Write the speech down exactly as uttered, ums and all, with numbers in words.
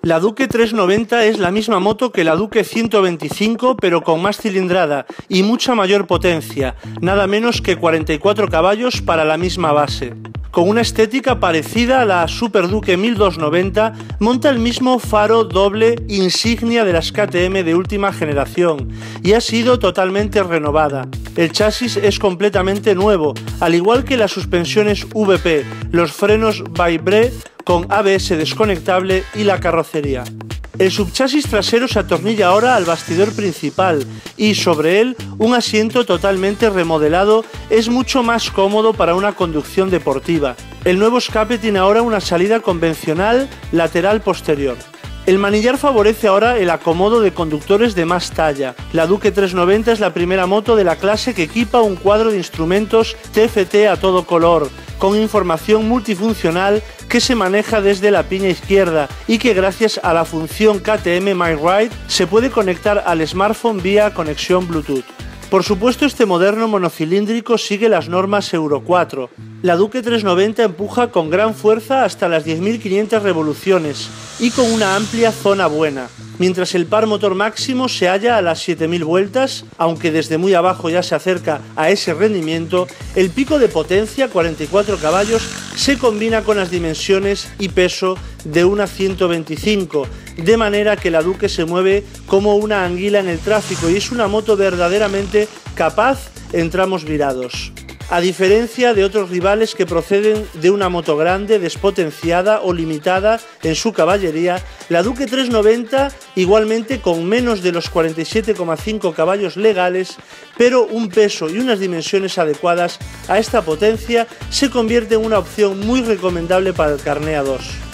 La Duke trescientos noventa es la misma moto que la Duke ciento veinticinco, pero con más cilindrada y mucha mayor potencia, nada menos que cuarenta y cuatro caballos para la misma base. Con una estética parecida a la Super Duke mil doscientos noventa, monta el mismo faro doble insignia de las K T M de última generación y ha sido totalmente renovada. El chasis es completamente nuevo, al igual que las suspensiones V P, los frenos Vibray con A B S desconectable y la carrocería. El subchasis trasero se atornilla ahora al bastidor principal y sobre él un asiento totalmente remodelado es mucho más cómodo para una conducción deportiva. El nuevo escape tiene ahora una salida convencional lateral posterior. El manillar favorece ahora el acomodo de conductores de más talla. La Duke trescientos noventa es la primera moto de la clase que equipa un cuadro de instrumentos T F T a todo color, con información multifuncional que se maneja desde la piña izquierda y que gracias a la función K T M My Ride se puede conectar al smartphone vía conexión Bluetooth. Por supuesto, este moderno monocilíndrico sigue las normas Euro cuatro. La Duke trescientos noventa empuja con gran fuerza hasta las diez mil quinientas revoluciones y con una amplia zona buena, mientras el par motor máximo se halla a las siete mil vueltas, aunque desde muy abajo ya se acerca a ese rendimiento. El pico de potencia, cuarenta y cuatro caballos, se combina con las dimensiones y peso de una ciento veinticinco, de manera que la Duke se mueve como una anguila en el tráfico y es una moto verdaderamente capaz en tramos virados. A diferencia de otros rivales que proceden de una moto grande, despotenciada o limitada en su caballería, la Duke trescientos noventa, igualmente con menos de los cuarenta y siete coma cinco caballos legales, pero un peso y unas dimensiones adecuadas a esta potencia, se convierte en una opción muy recomendable para el Carné A dos.